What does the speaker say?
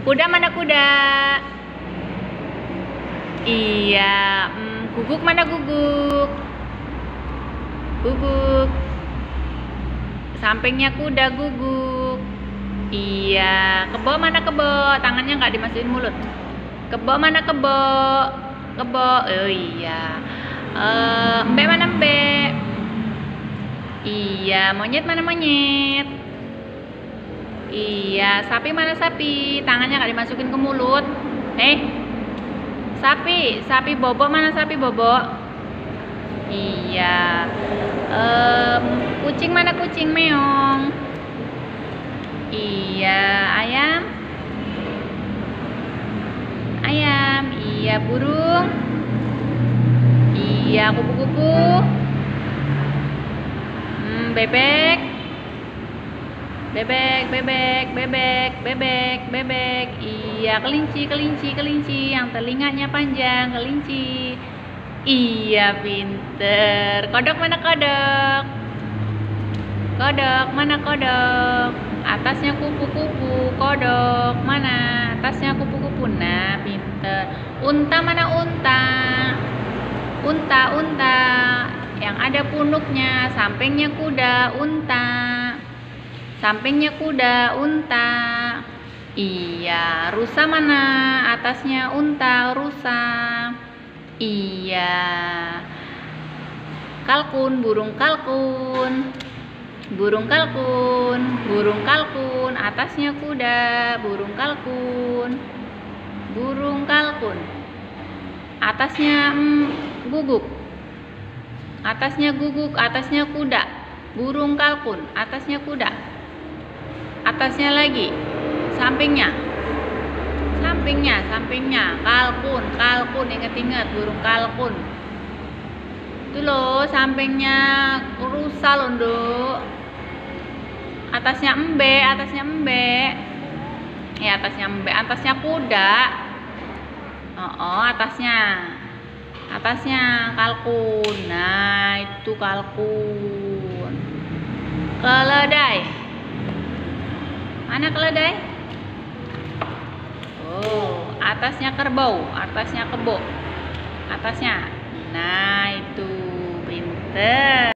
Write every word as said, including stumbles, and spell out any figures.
Kuda mana kuda? Iya. Hmm, guguk mana guguk? Guguk. Sampingnya kuda guguk. Iya. Kebo mana kebo? Tangannya nggak dimasukin mulut. Kebo mana kebo? Kebo. Oh iya. Uh, mbe mana mbe? Iya. Monyet mana monyet? Iya. Sapi mana sapi? Tangannya nggak dimasukin ke mulut. Eh, sapi. Sapi bobo mana sapi bobo? Iya. Um, kucing mana kucing meong? Iya. Ayam? Ayam. Iya. Burung? Iya. Kupu-kupu? Hmm, bebek? Bebek, bebek, bebek, bebek, bebek. Iya. Kelinci, kelinci, kelinci. Yang telinganya panjang, kelinci. Iya, pinter. Kodok mana kodok? Kodok mana kodok? Atasnya kupu-kupu. Kodok mana? Atasnya kupu-kupu. Nah, pinter. Unta mana unta? Unta, unta. Yang ada punuknya, sampingnya kuda, unta. Sampingnya kuda, unta. Iya. Rusa mana? Atasnya unta, rusa. Iya. Kalkun, burung kalkun. Burung kalkun, burung kalkun. Atasnya kuda, burung kalkun. Burung kalkun. Atasnya mm, guguk. Atasnya guguk, atasnya kuda. Burung kalkun, atasnya kuda. Atasnya lagi, sampingnya. Sampingnya, sampingnya, kalkun, kalkun, inget-inget, burung kalkun. Itu loh, sampingnya rusa loh, Nduk. Atasnya embe, atasnya embe. Ya, atasnya embe, atasnya kuda. Oh, oh, atasnya. Atasnya kalkun. Nah, itu kalkun. Keledai. Mana keledai? Oh, atasnya kerbau, atasnya kebo, atasnya. Nah, itu pinter.